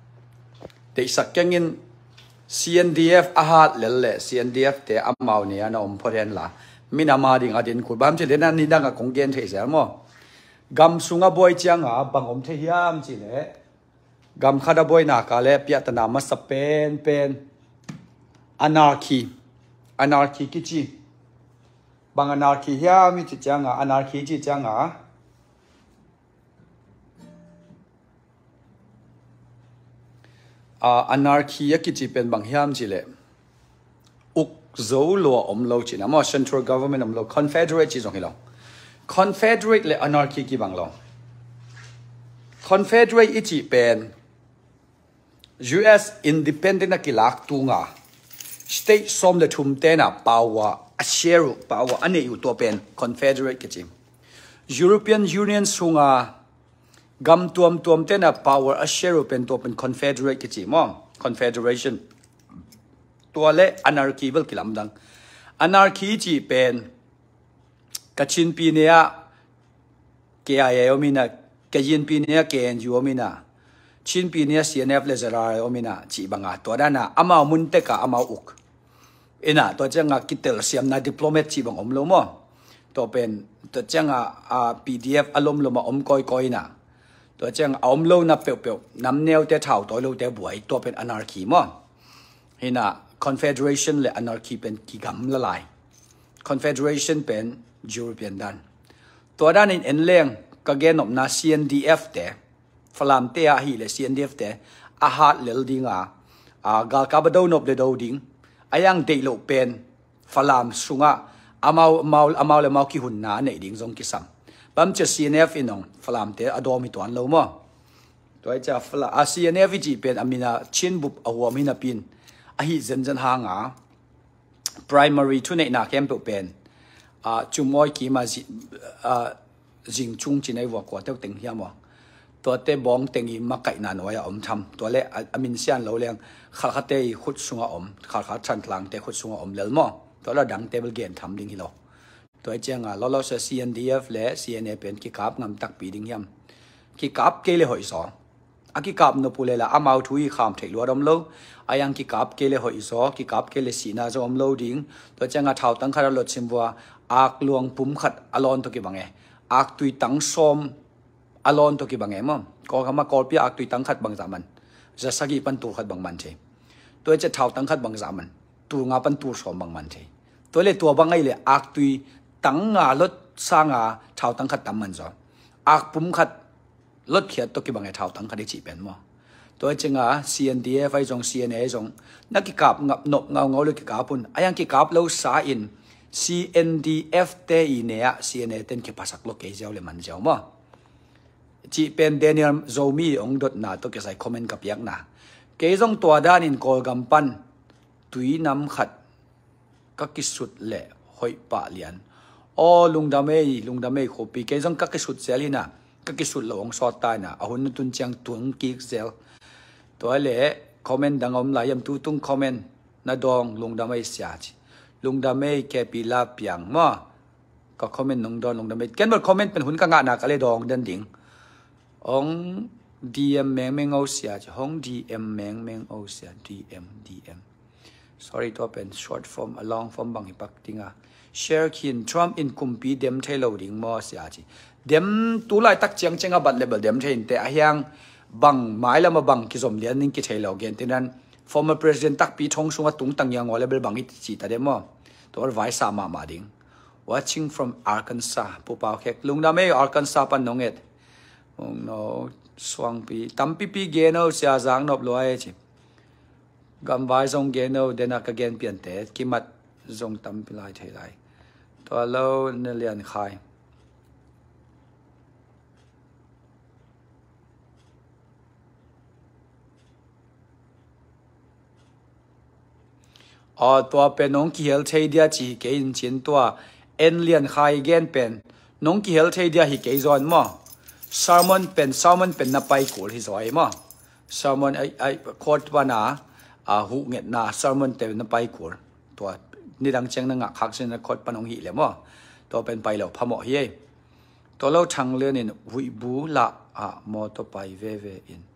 อิน CNDF อาหารเล่ CNDF เตะอามาเนี่ยนะพอเห็นละมินามาดิ่งอดินคุยบ้ามเจเลนันนี่ดังกับคงเกณฑ์เทียมั้งกำสุงบอยจังบังอมเทียมจิเล่กำขัดบอยนักเล่พิจารณามาสเปนเป็นanarchy กิจิบาง anarchy เฮียมีจิจังanarchy จิจังanarchy กิจิเป็นบางเฮียมจิเล่อุกโจลัวโลจินะมั่ง central government โล confederate จิตรงนี้ลอง confederate และ anarchy กี่บางลอง confederate อีจิเป็น US independent กิลักตุงstate สมเด็จทุ่มเตนะ power share power อันนี้อยู่ตัวเป็น confederate กิจิ European Union สุงกำตัวเตนะ power share เป็นตัวเป็น confederate กิจิมั่ง confederation ตัวเละ anarchy เบิลกิลำดัง anarchy จีเป็นกชินปีเนีย KIA มีนะกยินปีเนีย KNU มีนะชินปีนี้ CNF เลเซอร์โอมินะจีบังอาตัวนั้นนะอามามุนเตกะอามาอุกอินะตัวจังกิเตลเซียมนะดิปโลเมตจีบังอมโลมอตัวเป็นตัวจังPDF อารมณ์โลมาอมก้อยนะตัวจังอมโลนะเปียวๆน้ำเนียวเตะเท่าตัวโลเตะบวยตัวเป็น anarchy มอฮินะ Confederation และ anarchy เป็นกิกำละลาย Confederation เป็น European ด้านตัวด้านนี้เอ็นเลี้ยงก็เกณฑ์นบนา CNDF เตะฝรั่งเตะฮีเล CNDF เตะอาหารเลลดิงกาลกาบดาวนบเลดาวดิงอายังเดโลเป็นฝรั่งสุงอามาเลมาคิหุ่นนาในดิ่งทรงกิสัมปั๊มจะ CNF อินองฝรั่งเตะอดอมิตัวอันโลมั้งตัวจะฝรั่งCNF จีเป็นอามินาชินบุบหัวมินาปินฮีเซนหางprimary ทุนในนาเข้มเป็นจุ่มมอยกี่มาจิงจุงจีนในวัวกว่าเท่าเต็งเฮียมตัวเตบองเต็งอีมาไก่นานไว้อมทำตัวเละอามินเซียนเราเลี้ยงขาดเตยขุดสุงอมขาดชันทางเตยขุดสุงอมเลลมั้งตัวเราดังเตเบิลเกนทำดิ้งฮิโลตัวเจ้าเราเสีย CNDF และ CNA เป็นกิกาบงำตักปีดิ้งเฮียมกิกาบเกลี่ยหอยสอกิกาบนปุเลละอามาทุยขามเทลัวดมโลอายังกิกาบเกลี่ยหอยสอกิกาบเกลี่ยสีนาจอมโลดิ้งตัวเจ้าเท่าตั้งคาราลดซิมวัวอักลวงปุ่มขัดอลอนตัวกี่บังเออักตุยตั้งซอมอลอนตัวกี่บังเอมั้งก็คำว่ากอลปีอักตุยตั้งขัดบังสามันจะสักกี่ปันตัวขัดบังมันเทตัวจะเท่าตั้งขัดบังสามันตัวงาปันตัวซอมบังมันเทตัวเลยตัวบังไงเลยอักตุยตั้งงาลดสร้างเท่าตั้งขัดตั้งมันซออักปุ่มขัดลดเขียดตัวกี่บังเอเท่าตั้งขัดได้จีเป็นมั้งตัวจริงCNDF ไอ้จง CNA จงนักกิกาบงับนกเงาเลยกิกาปุ่นอายังกิกาบเราสาอินCNDF เตอีเนี่ย CNA เต็นเก็บภาษาโลกเจ้าเลยมันเจ้ามั้งจีเป็นเดนิเอลโซมีองดดนาตัวเกี่ยวกับคอมเมนต์กับยักษ์นาเกี่ยงตัวด้านินโกลกัมปันตุยน้ำขัดก็กิสุดเละหอยปะเลียนลุงดำเมย์ขบีเกี่ยงก็กิสุดเซลินะก็กิสุดหลงสอดตายนะอาหุนตุนจังตุงกิกเซลตัวเละคอมเมนต์ดังอมลายมตุงคอมเมนต์นาดองลุงดำเมย์เสียจีลุงดำเมย์แกปีลาเปียงมั้งก็คอมเมนต์น้องดอนลุงดำเมย์แกนบทคอมเมนต์เป็นหุ่นกังงานักอะไรดองเดินดิ่งองDM แมงเอาเสียห้อง DM แมงเอาเสีย DM sorry ตัวเป็น short form long form บางอีปักติงshare คิน Trump in กุมปีเดมเทโลดิ่งมั้งเสียจีเดมตัวไล่ตักเจียงเจงบัดเลเบลเดมเทนแต่อายังบังหมายแล้วมาบังกิจสมเลียนนิ่งกิเทโลเกนที่นั้นformer president ตักปีทงสุงตุงตังยังวอลเลเบลบางอิจิตาเดมอตัวไว้สามาดิ่ง watching from Arkansas ปูเปาเขกลุงดำเมย์ Arkansas ปันน้องเอ็ดno สว่างปีตั้มปีเกนเอาเสียจางนบลอยจิกำไว้ทรงเกนเอาเดนักเกนเปลี่ยนเตะกิมัดทรงตั้มปีลายเทไลตัวเราเนเลียนขายตัวเป็นน้องกิเฮลเทเดียจีเกนจินตัวเอ็นเลียนขายเกนเป็นน้องกิเฮลเทเดียฮิเกจอนมั้งSalmon เป็นนับไปกูที่สวยมั้ง Salmon ไอ้โคตรว่านาหูเงียดนา Salmon เป็นนับไปกูตัวนี่ดังเชียงนังขักเส้นโคตรปนองหิเลยมั้งตัวเป็นไปแล้วพะหมอเฮ้ตัวเราทางเรื่องนี่หุยบูละมอตัวไปเวอิน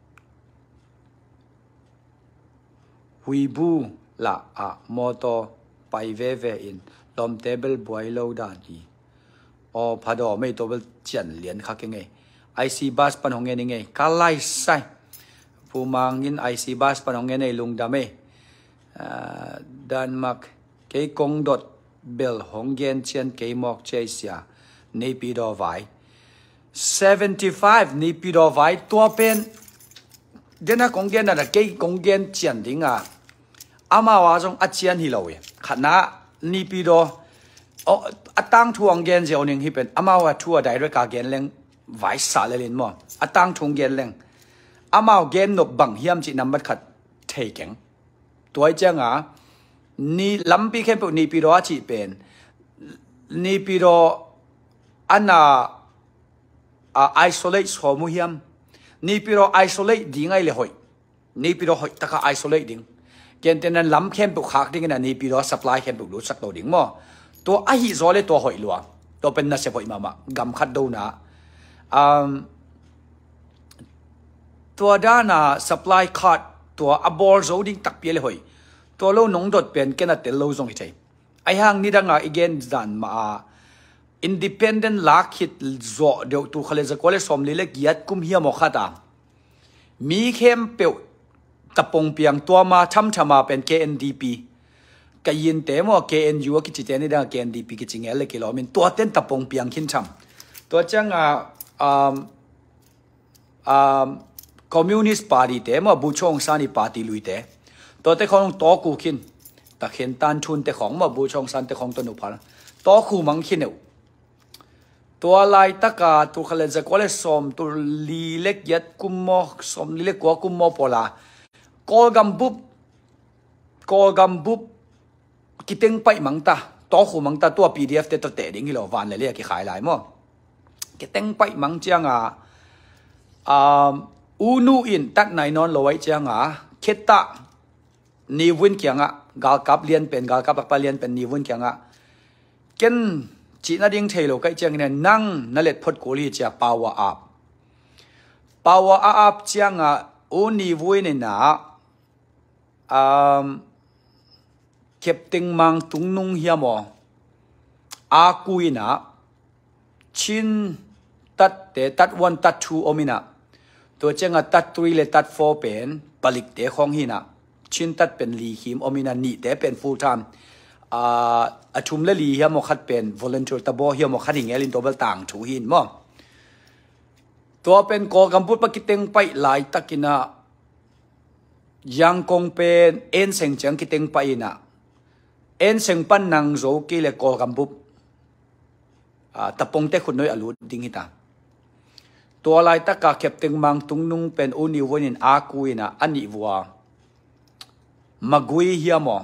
หุยบูละมอตัวไปเวอินลมเทเบิลบวยโลดาดีพาดอไม่ตัวเบลเจียนเหรียญคักยังไงIC bus ปันของเงินยังไงกาไลไซผู้มังยินIC bus ปันของเงินในลุงดำเมดันมักเกยกงดดเบลของเงินเชียนเกยมอกเจเซียนี่ปีดอไว้75นี่ปีดอไว้ตัวเป็นเดนักของเงินน่ะเกยกงเงินเจียนดิ้งอามาว่าจงอาเจียนฮิโลเวขณะนี่ปีดอตั้งทวงเกนเจ้าหนึ่งที่เป็นอามาว่าทัวได้ด้วยการเกนเล่งไว้สาเลลินมั้งตั้งทวงเกนเล่งอามาเกนนบบังเฮียมจีนำบัดขัดเทเก่งตัวเจ้านี่ลำปีแค่พวกนี่ปีรอจีเป็นนี่ปีรออันน่ะisolate สมุเฮียมนี่ปีรอ isolate ดิ่งไงเลยหอยนี่ปีรอหอยตะกะ isolate ดิ่งเกนเต็นนั้นลำแค่พวกขากดิ่งนะนี่ปีรอ supply แค่พวกรู้สักตัวดิ่งมั้งตัวไอ้หิโซเลตัวหอยลัวตัวเป็นนักเสพหอยมากำคัดดูนะตัวด้านsupply card ตัวabor zoning ตักเปียเลยหอยตัวเราหนงดดเป็นแกน่ะเตลโลซงใจไอ้ห่างนี่ดังagain ดันมา independent ลักฮิตโจเดี๋ยวตัวเขาเลยจะก็เลยสมเลยเล็กยัดกุมเฮียหมอกขัดมีเข้มเปียวตะปงเปียงตัวมาทำมาเป็น KNDP ก็ยินเตมว่า KNU กิจเจนี่ดัง KNDP กิจเงี้ยเลยกิโลมินตัวเต้นตะปงเปียงขึ้นทำตัวจังCommunist Party เตมว่าบุชงซานีปาร์ตี้ลุยเตตัวเตของตัวกูขึ้นตะเขียนตันชุนเตของว่าบุชงซานเตของตัวนุพันตัวกูมังขึ้นเอาตัวลายตะกาตัวเขาเลยจะก็เลยสมตัวลีเล็กยัดกุมมอสมลีเล็กกว่ากุมมอพอละกอลกัมบุบกิเต็งไปมังตาตัวกูมังตาตัว PDF เตตัวเตดิ้งกิโลวันเลยเรียกกี่ขายหลายมั้งกิเต็งไปมังเจียงอูนูอินตัดไหนนอนลอยเจียงเคตะนิวุนเกียงกาลกับเลียนเป็นกาลกับปะเลียนเป็นนิวุนเกียงเกินจีน่าดิ้งเทโลก็เจียงเนี่ยนั่งนั่นแหละพดกุลีเจียปาวะอาบเจียงอูนิวุนเนี่ยเก็บติงมังตุงนุงเฮียมอากุยนะชินตัดเตตัดวันตัดทูอมินะตัวเจ้าตัด3เลยตัด4เป็นผลิตเตะของหินะชินตัดเป็นลีหิมอมินานี่เตะเป็น full time ชุมเลลีเฮียมขัดเป็น volunteer ตะบอเฮียมขัดหิงเอลินตัวเบลต่างถูหินมั้งตัวเป็นกอกำพูดปกิเต็งไปหลายตะกินะยังคงเป็นเอ็นเซงจังกิเต็งไปนะเอ็นเซงปันนังโจกิเลกอกำพูดตะปงเตะขุนน้อยอลุดิ้งหิตาตัวลายตะกาเก็บตึงมังตุงนุงเป็นอุนิวันินอากุยนะอันนี้วัวมากุยเฮียม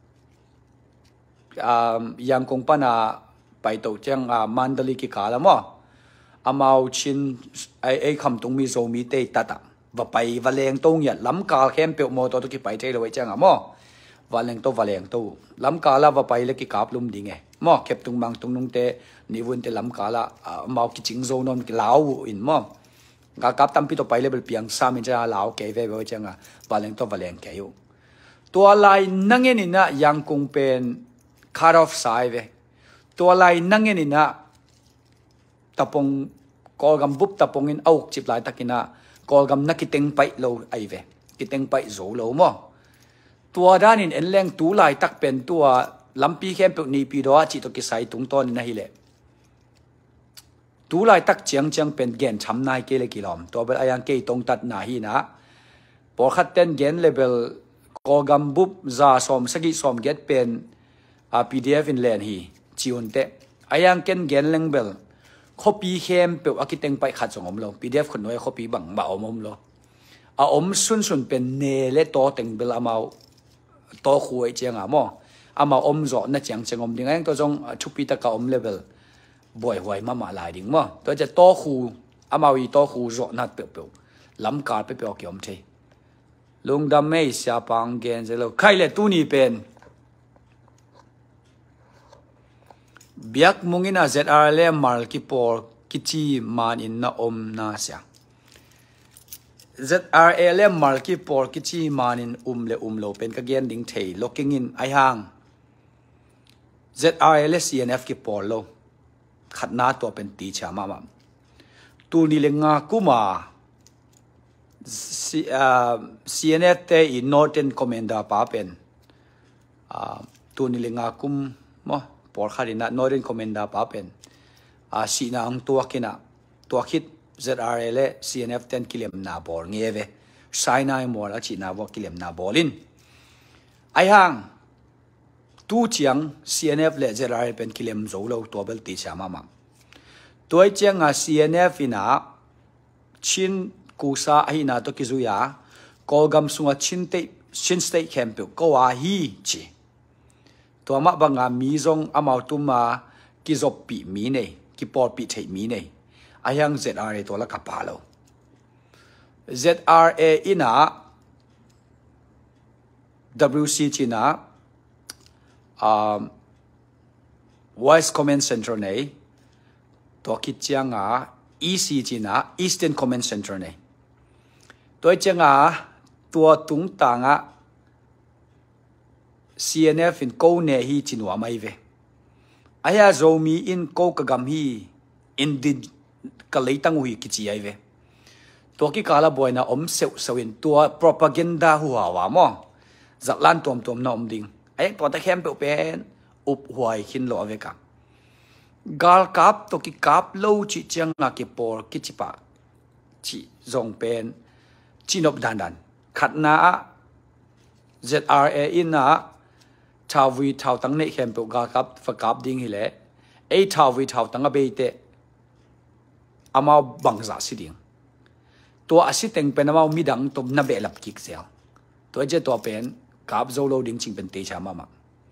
ยังคงปนาไปตัวเจ้ามันดลิกิกาละมั้งอามาชินไอคำตุงมีโซมีเตตัดว่าไปวาเลงตงเนี่ยล้ำกาเข้มเปียวโมตัวตุกิไปเทเลยเจ้ามั้งวาเลงตัวล้ำกาละว่าไปเล็กกิกาบลุมดีไงมั้งเก็บตุงมังตุงนุงเตนิวุนเตล้ำกาละมากิจิงโซนนกิลาวอินมั้งกากับตั้มพิโตไปเลยเป็นเพียงสามินจะลาวเกยเวเจ้าวาเลงเกยตัวลายนั่งเงินนะยังคงเป็น cut off สายเวตัวลายนั่งเงินนะตะปงกอลกำบุบตะปงอินเอาจิบลายตะกินะกอลกำนักกิเต็งไปโลไอเวกิเต็งไปโซโลมั้งตัวด้านนี้เอ็นแรงตัวลายตักเป็นตัวลำปีเข้มเป็นนีปีดอจิตกิใส่ตุงต้นนี่แหละตัวลายตักเจียงเป็นเกณฑ์ช้ำนายเกลกิลอมตัวเป็นอย่างเกยตรงตัดนาฮีนะพอขัดเต้นเกณฑ์เลเวลกอกัมบุบซาสอมสกิสอมเกตเป็นPDF อินแลนด์ฮีจิวันเตอย่างเกณฑ์เลงเบลคอปีเข้มเป็นอากิเต็งไปขัดส่งอมโล PDF คนน้อยคอปีบังบ่าวอมโลอมสุนเป็นเนเลโตเต็งเบลอามาโตคุยเจียงอ่ะมั้งอามาอมจ่อนั่นเจียงอมดิ้งเองตัวจงชุปีตะกาอมเลเวลบ่อยหวยมาหลายดิ้งมั้งตัวจะโตคูอามาวีโตคูจ่อนัดเปียวล้ำการเปียวเกี่ยมเทลุงดำไม่เสียปังเกณฑ์จะเราใครเลยตู้นี้เป็นเบียกมุงินาเซตอาร์เลมาร์กิปอร์กิจีมันอินนาอมนาเสียเซตอาร์เลมาร์กิปอร์กิจีมันอินเลโลเป็นกระเกียนดิ้งเทล็อกกิ้งอินไอห่างเซตอาร์เลซีเอ็นเอฟกิปอร์โลขัดหน้าตัวเป็นตีชามาตู้นี้เลงากุมาCNF เตอีนอร์เทนคอมเมนดาป้าเป็นตัวนี้เลงากุมมั้งปอร์คารินะนอร์เทนคอมเมนดาป้าเป็นสีนาองตัวกินะตัวคิด ZRL CNF เตนกิเลมนาบอลเงี้ยเวใช้นายมอลชีนาบอกกิเลมนาบอลินไอห่างตู้เชียง CNF และ ZRL เป็นกิเลมโซโลตัวเบลตีชามาตัวเชียงCNF อินะชินกูซาฮีนาตัวกิจุยากอลกัมสุงชินสเตย์แคมป์ก็ว่าฮีจีตัวมาบังมีจงอามาตุมากิจบปีมีเนกิปอปีเทมีเนอายัง ZRA ตัวละกับปาโล ZRA อินะ WC จีนะVoice Command Center เนตัวคิดจังEC จีนะ Eastern Command Center เนตัวเจ้าตัวตุงต่างCNF in ko ne hi chinwa mai ve aya zomi in ko kagam hi in din kaleitang hui kichi ai ve to ki kala boina sewin tua propaganda huwa mo zaklan tom na ding ai to ta khem pe pen up huai khin lo ve ka gal kap to ki kap lo chi changa ki por ki chi pa chi zong pen chinop dan khatna ZRA in na thao vi thao tang nei khem pe gal kap fa kap ding hi le ai thao vi thao tang a be te amao bangza si dingตัวอาศิเต็งเป็นว่ามีดังตุบนับเบลับกิกเซลตัวเจ้าตัวเป็นกับโซโลดิ้งจิงเป็นเตชามา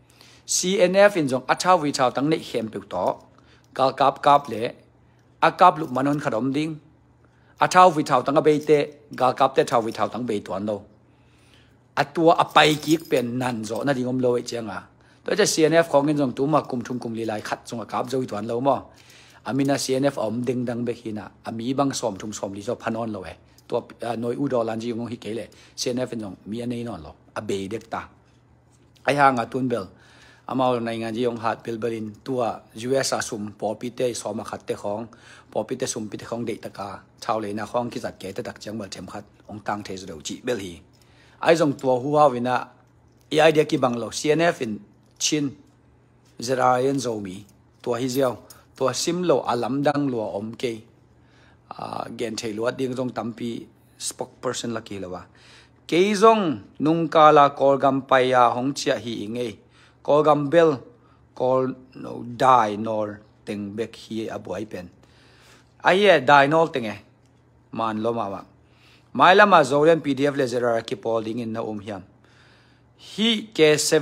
CNF อินจงอัชาวิชาวตั้งในเข้มเปิวต่อกากับเล่อากาบลุมันนขดมดิ้งอัชาวิชาวตั้งเบยเตกากับเตชาวิชาวตั้งเบยตัวนั้นอัตัวอไปกิกเป็นนันโจนั่นดิ่งอมโลยเจียงตัวเจ้า CNF ของอินจงตัวมากุมชุมกุมลีลายขัดจงกับโจวิตัวนั้นมั้งอามินา CNF อมดึงดังเบกินะอามีบางสอมทุ่มสอมลิโซพันออนเลยตัวหน่วยอุดรลันจีงงฮิเกเลย CNF เป็นของมีอันนี้นอนหรออาเบเด็กตาไอ้ห่างตุนเบลอามาในงานจีงฮัดเบลเบลินตัว US สุ่มปอปิเตสอมาขัดเตของปอปิเตสุ่มปิเตของเด็กตะกาชาวเลยนะของกิจจัดเกตตักจังเบลเจมขัดองตังเทสเดวจีเบลฮีไอ้จงตัวหัววินะไอ้เดียกิบังเรา CNF เป็นชินเจรายนโจมีตัวฮิเซียวตัวซิมโลอาลัมดังลัวอมเกเกนเทลัวดิ้งจงตั้มปีสป็อกเพอร์ซันลักกี้ละวะเกยจงนุงกาลากอลกัมไปยาหงเชียฮีเงยกอลกัมเบลกอลโนได้นอลเต็งเบกฮีอบัวเป็นไอ้ได้นอลเต็งมันล้มมาไม่ละมาโซเรียน PDF เลเซอร์คิปอลดิ้งอินนาอุมฮิมฮีเก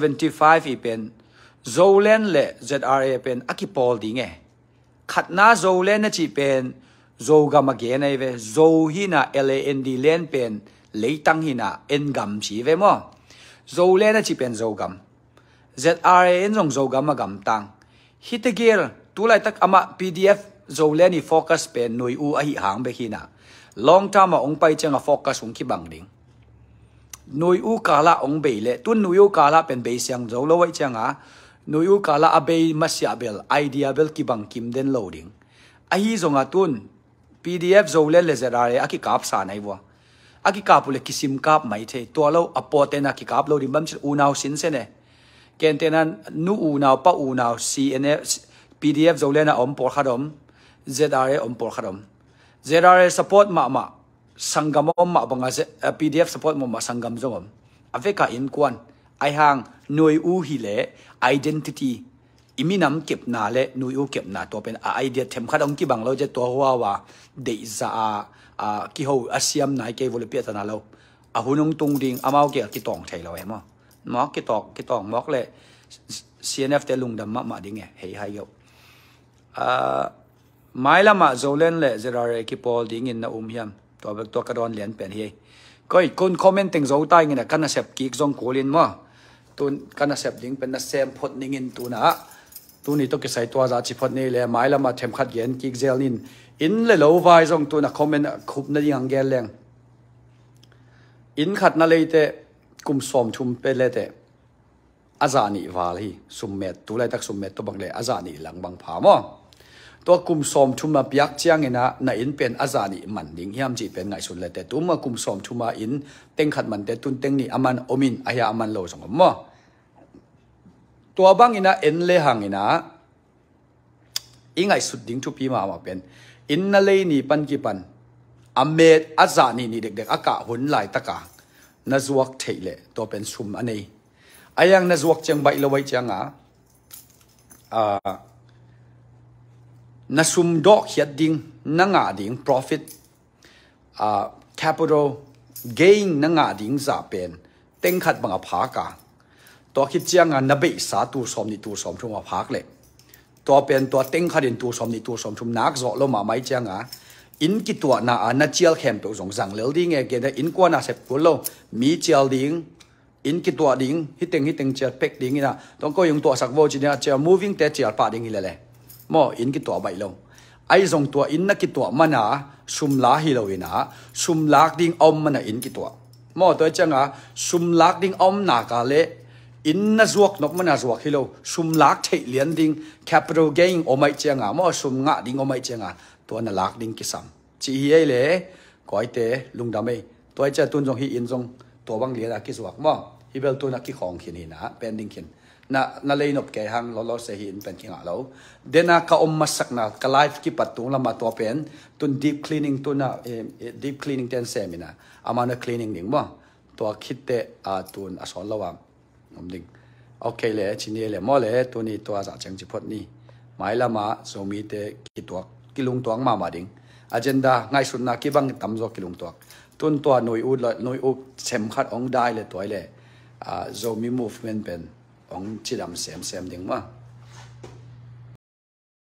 75อีเป็นโซเลียนเล ZRA เป็นอาคิปอลดิ้งขัดน้าโซเลนจีเป็นโซกามาเกนไอเวโซฮินา LAND เลนเป็นเลยตั้งฮินาเอ็นกัมชีเวมั้งโซเลนจีเป็นโซกัม ZRA เอ็นจงโซกัมมากัมตังฮิตเกลตัวไรตักอามา PDF โซเลนี่โฟกัสเป็นหน่วยอูอหิหางเบฮินาลองทำมาองไปจังโฟกัสองคิบังดิงหน่วยอูกาละองเบยเลตุนหน่วยอูกาละเป็นเบยเซียงโซโลไว้จังหน่วยกาลาอเบย์มัสยาเบลไอเดียเบลกิบังคิมเดนโหลดิ้งไอฮีจงอาตุน PDF โซเลเลเซราเรอากิกาบสาไนวะอากิกาปุเลกิซิมกาบไม่เทตัวเราอปอเตนากิกาบโหลดิ้งบัมชิอูนาวสินเซเนเกนเตนันนูอูนาวปะอูนาว CNF PDF โซเลนะอมปอร์ขดม ZRA อมปอร์ขดม ZRA support มาสังกัมอมมาบังอา PDF support มาสังกัมจงอมอเวกาอินกวนไอห่างหน่วยอูฮิเล identity อิมินำเก็บนาเลหน่วยอูเก็บนาตัวเป็นไอเดียเทมขัดองกี่บังเราจะตัวหัวว่าเดซ่ากี่หัวอาเซียมไหนเกี่ยวกับเปียตนาเราหุ่นงตุงดิ่งอามาเกี่ยวกี่ตองไทยเราเห็นมั้ยมอกกี่ตองมอกเลย CNF เตลุงดำมาดิ่งไงเฮ้ยเกี่ยวไม่ละมาโซเลนเลยจะเราเกี่ยวกับดิ่งอินนะฮิมตัวกระดอนเหรียญเป็นเฮ้ยก็อีกคนคอมเมนต์ถึงโซใต้เงี้ยกันนะเสพกิกซงโกลินมั้งตุนกันนะเสพดิ้งเป็นนะเซมพดนิ่งอินตัวนะตัวนี้ต้องเก็บใส่ตัวจากจิพดนี่เลยไม่ละมาเทมขัดเย็นกิกเซลนินอินเลยโลวายซงตัวนะคอมเมนต์คุบนั่นยังแกแรงอินขัดนั่นเลยแต่กุมสมชุมเป็นเลยแต่อาจารย์นี่วาลีสุมเมตตัวไรตักสุมเมตตัวบางเลยอาจารย์นี่หลังบางผามั้งตัวกุมสมชุมมาเปียกเจียงเงินะน่ะอินเป็นอาจารย์นี่มันดิ้งยามจีเป็นไงสุดเลยแต่ตัวมากุมสมชุมมาอินเต็งขัดมันแต่ตุนเต็งนี่อามันอมินอายาอามันโลสงมั้งตัวบางอินะเอ็นเลหังอินะอิงไงสุดดิ้งทุกปีมาเป็นอินนั่นเลยนี่ปันกี่ปันอเมดอาจารย์นี่เด็กๆอากาศหุ่นไหลตะกานาจวกเทเลตัวเป็นซุมอันนี้ไอ้ยังนาจวกจังใบละไว้จังนาซุมดอกเขียดดิ้งนังอาดิ้ง profit capital gain นังอาดิ้งจะเป็นเต็งขัดบังอาภากาตัวคิดจังนับเบสาตัวสมนี่ตัวสมชุมอาภากเลยตัวเป็นตัวเต็งขัดดินตัวสมนี่ตัวสมชุมนักโจลมาไม่จังอินกิตัวน่าเจียลเข้มตัวสงสังเลวดิ้งเกณฑ์อินกว่าน่าเสพกุลโลมีเจียลดิ้งอินกิตัวดิ้งฮิตเต็งเจียลเป็กดิ้งนะต้องก็ยังตัวสักโวจีเนี่ยเจียล moving แต่เจียลป่าดิ้งนี่แหละมออินกิตัวใบลง ai zong tua in na ki tua mana sum la hi lo ina sum lak ding om mana in ki tua mo toy changa sum lak ding om na ka le in na zuak nok mana zuak hi lo sum lak thei lian ding capital gain omai changa mo sum nga ding omai changa to na lak ding ki sam chi hi le koi te lungdam ei toy cha tun jong hi in jong to bang lia ki zuak mo hi bel tu na ki khong khin hi na pending khin na lei nop ke hang lo se hi in pen kinga lo dena ka om masak na ka life ki patung lama to pen tun deep cleaning tu na deep cleaning ten semina amana cleaning ning mo to khitte a tun a sol lawam om ding okay le chini le mo le tu ni to za chang chi phot ni mai lama zomi te ki to kilung tuang ma ding agenda ngai sun na ki bang tam zo kilung tuak tun to noi u chem khat ong dai le toy le zomi movement pen ong chidam sem ding ma